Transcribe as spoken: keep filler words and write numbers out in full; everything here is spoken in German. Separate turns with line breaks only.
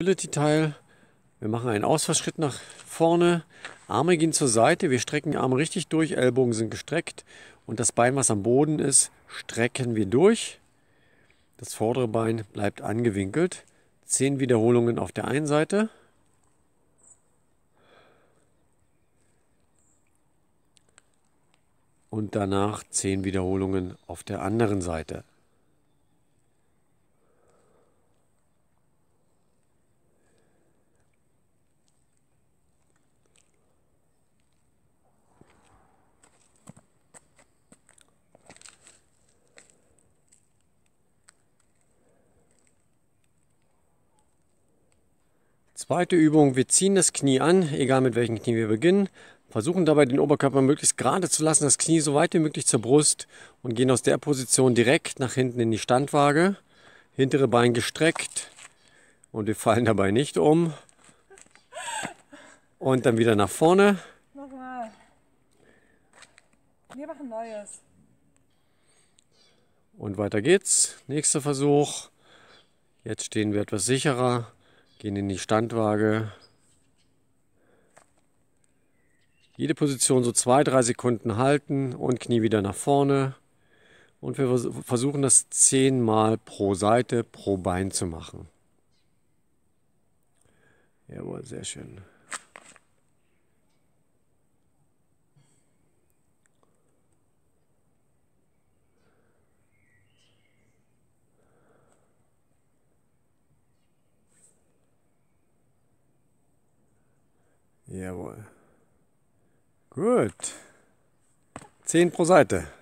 Teil. Wir machen einen Ausfallschritt nach vorne. Arme gehen zur Seite. Wir strecken die Arme richtig durch. Ellbogen sind gestreckt. Und das Bein, was am Boden ist, strecken wir durch. Das vordere Bein bleibt angewinkelt. Zehn Wiederholungen auf der einen Seite. Und danach zehn Wiederholungen auf der anderen Seite. Zweite Übung, wir ziehen das Knie an, egal mit welchem Knie wir beginnen. Versuchen dabei den Oberkörper möglichst gerade zu lassen, das Knie so weit wie möglich zur Brust und gehen aus der Position direkt nach hinten in die Standwaage. Hintere Bein gestreckt und wir fallen dabei nicht um. Und dann wieder nach vorne.
Nochmal. Wir machen Neues.
Und weiter geht's. Nächster Versuch. Jetzt stehen wir etwas sicherer. Gehen in die Standwaage. Jede Position so zwei, drei Sekunden halten und Knie wieder nach vorne. Und wir versuchen das zehnmal pro Seite, pro Bein zu machen. Jawohl, sehr schön. Jawohl. Gut. zehn pro Seite.